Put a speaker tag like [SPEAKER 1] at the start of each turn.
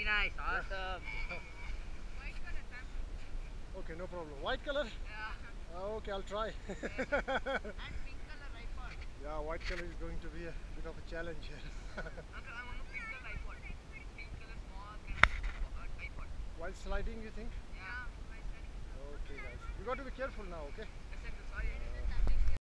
[SPEAKER 1] nice, awesome.
[SPEAKER 2] White color, Sam.
[SPEAKER 3] Okay, no problem. White color?
[SPEAKER 2] Yeah.
[SPEAKER 3] Okay, I'll try.
[SPEAKER 2] And pink color iPod.
[SPEAKER 3] Yeah, white color is going to be a bit of a challenge here.
[SPEAKER 2] Uncle, I want a pink color iPod. Pink color small kind of iPod.
[SPEAKER 3] While sliding, you think?
[SPEAKER 2] Yeah.
[SPEAKER 3] Okay, guys. You got to be careful now, okay?